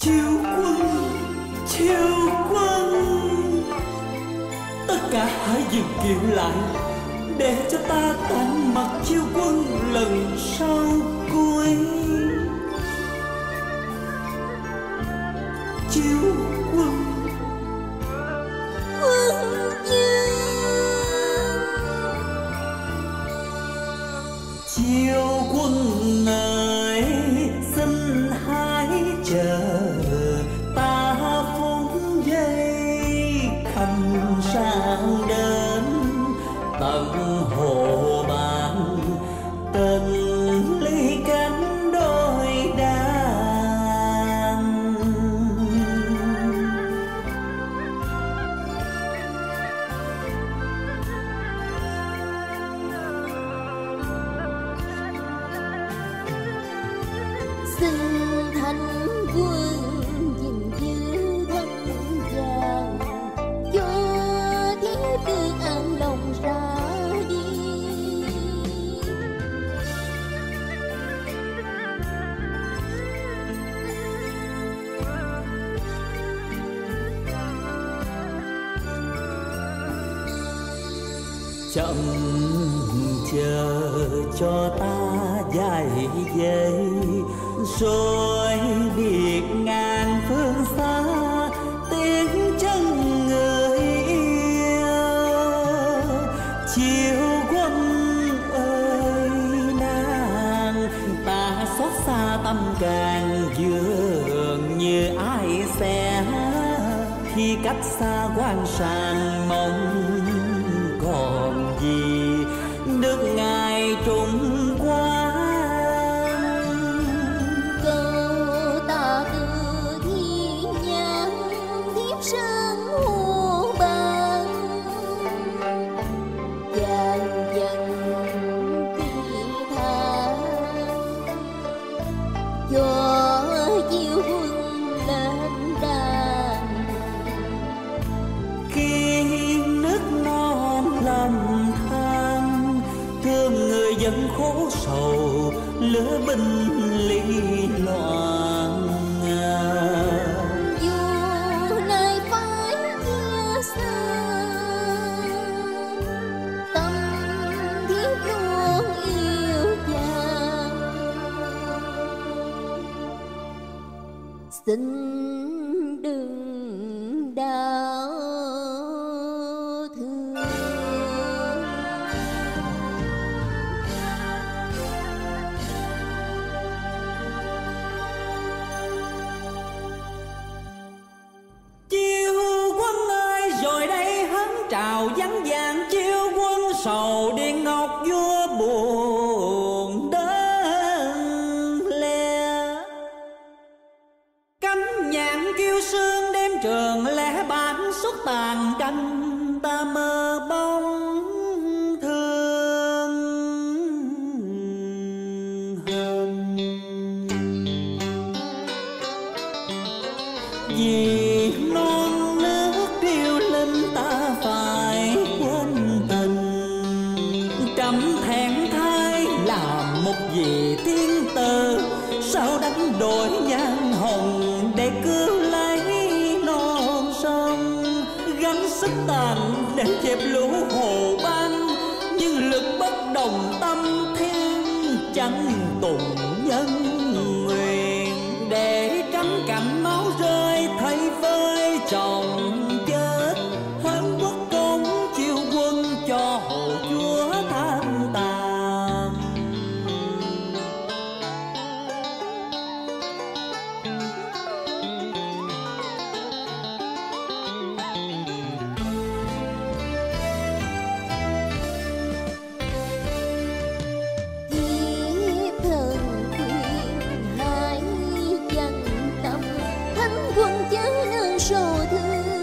Chiêu quân, chiêu quân, tất cả hãy dừng kiệu lại, để cho ta tạm mặt chiêu quân lần sau cuối. Chiêu quân. Quân dương. Chiêu quân ơi, xin hãy chờ ta phút giây, khanh sang đến tận hồ bạn, tình ly cánh đôi đàn. Xin thành quân gìn giữ thân vàng, cho thiếp được an lòng ra đi. Chậm chờ cho ta vài giây, rồi biệt ngàn phương xa tiếng chân người yêu. Chiêu quân ơi nàng, ta xót xa tâm càng dường như ai sẽ khi cách xa quan sàng mong còn gì được ngài trùng qua. Câu ta từ thiên nhãn thiếp sơn hồ ban, dần dần thì tha cho chiêu quân lên đàn. Khi nước non lầm than, thương người dân khổ sầu, lửa binh ly loạn. Dù nay phải chia xa, tâm thiết luôn yêu chàng. Xin đừng đau thương. Chiêu quân ơi, rồi đây hớn trào vắng vàng. Chiêu quân sầu điên ngọc vua buồn đơn lẻ. Cánh nhạn kêu sương đêm trường lẽ bản xuất tàn canh, ta mơ bóng thương hờn. Vì non nước điêu linh ta phải quên tình, trầm thẹn thai làm một vị tiên tử, sao đánh đổi nhan hồng để cứu lấy non sông. Gắng sức tàn để dẹp lũ hồ ban, nhưng lực bất đồng tâm thiên, chẳng tùng nhân nguyện. Để tránh cảnh máu rơi thay với chồng chết, hơn quốc công chiêu quân cho hồ chúa tham tàn. Thiếp thân khuyên hãy dằn tâm, thánh quân chớ nên sầu thương.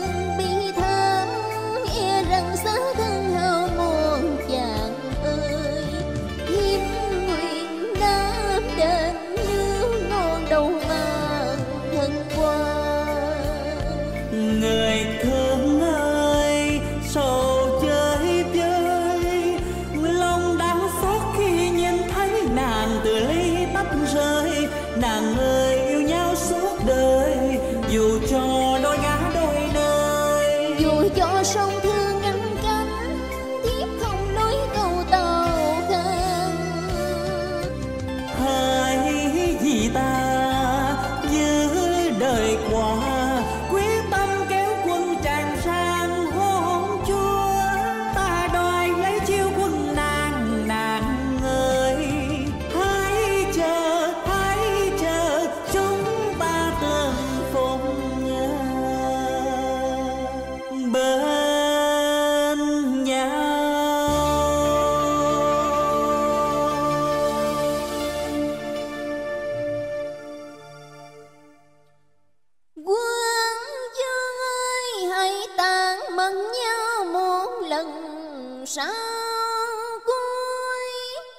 sao cuối,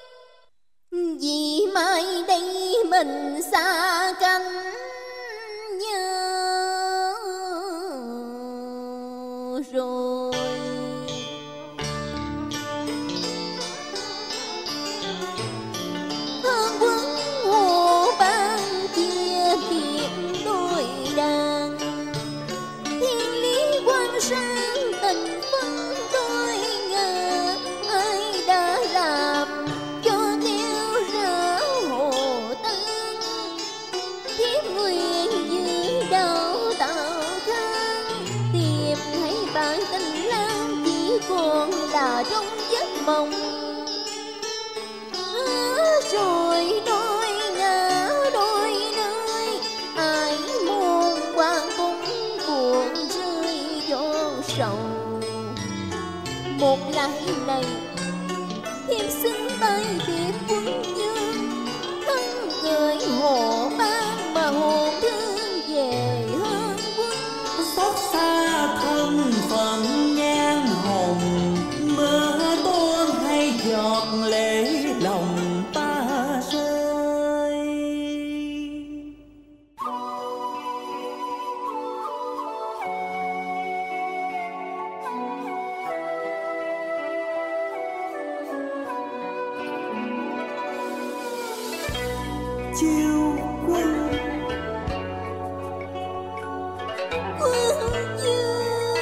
vì mai đây mình xa cánh nhau rồi. Thương quân hồ ban chia tiền đôi đàn, thiên lý quan sang tình phân đôi ngờ. Ai đã làm cho tiêu rã hồ tân, thiết nguyện giữ đạo tạo khang. Tìm thấy bạn tình lang chỉ còn là trong giấc mộng, rồi đôi ngã đôi nơi. Ai muôn quan cung buồn rơi vô sầu, một lại này thiếp xin tay biệt quân dương. Thân cười hồ ban mà hồn thương về hơn quân. xót xa thân phận nhan hồng, mưa tuôn hay giọt lệ lòng ta rơi. Chiêu quân Quân dương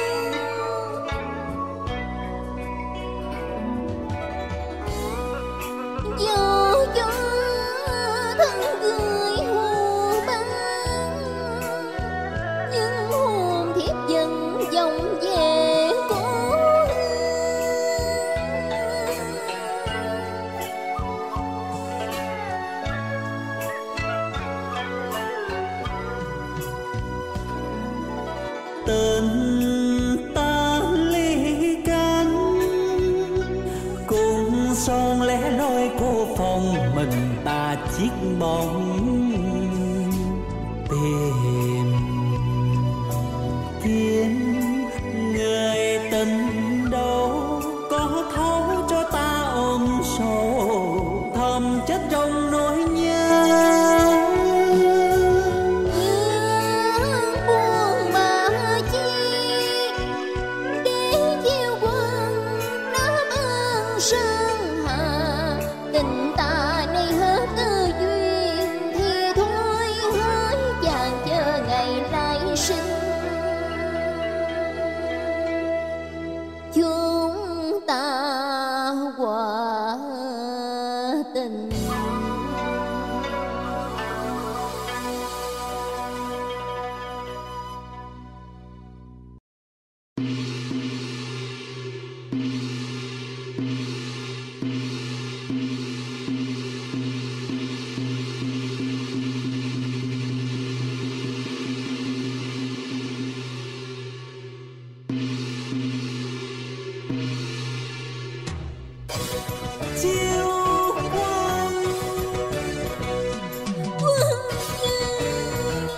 dù cho thân người hồ ban, nhưng hồn thiếp dần dòng về cố tình ta ly cánh, cùng son lẻ loi cô phòng mình ta chiếc bóng tìm kiếm. Người tình đâu có thấu cho ta ôm sầu, thầm chết trong nỗi nhớ. buồn mà chi để chiêu quân đáp ơn sơn hà. Tình ta nay hết cơ duyên thì thôi hỡi chàng chờ ngày lại sinh. Chúng ta hòa tình. Chiêu quân Quân dương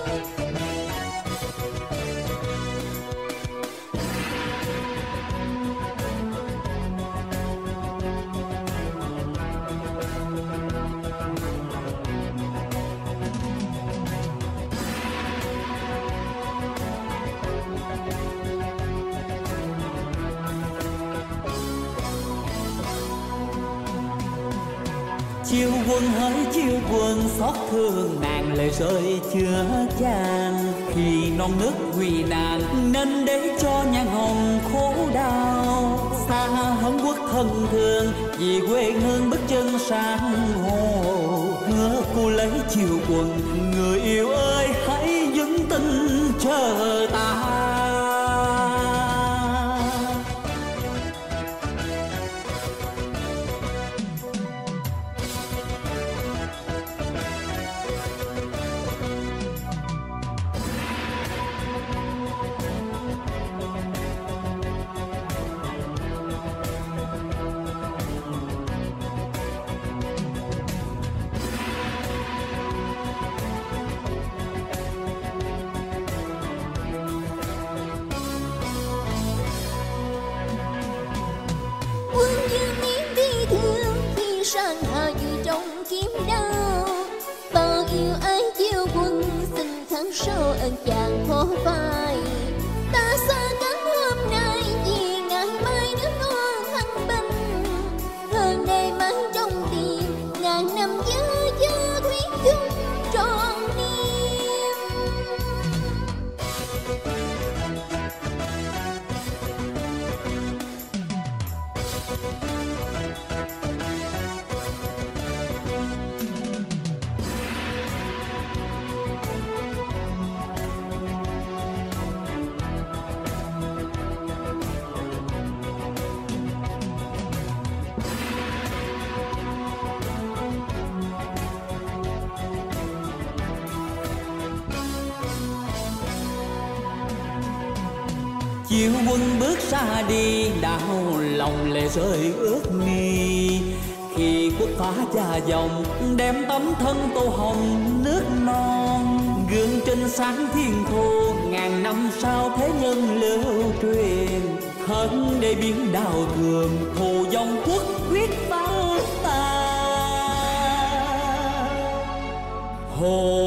chiêu quân hỡi chiêu quân, xót thương nàng lời rơi chưa chan. Khi non nước quỳ nạn nên để cho nhan hồng khổ đau. Xa hân quốc thân thương vì quê hương bước chân sang hồ. Hứa cô lấy chiêu quân, người yêu ơi hãy vững tin chờ ta. sao ơn chàng khó phai. Ta xa cách hôm nay vì ngày mai nước non thanh bình. Hơn đây mang trong tim ngàn năm nhớ nhớ thuyết chung trọn niềm. Chiều quân bước ra đi, đau lòng lệ rơi ướt mi. Khi quốc phá cha dòng, đem tấm thân tô hồng nước non. Gương trên sáng thiên thu, ngàn năm sau thế nhân lưu truyền. Hết để biến đào cường, thù dòng quốc quyết vắng ta. Hồ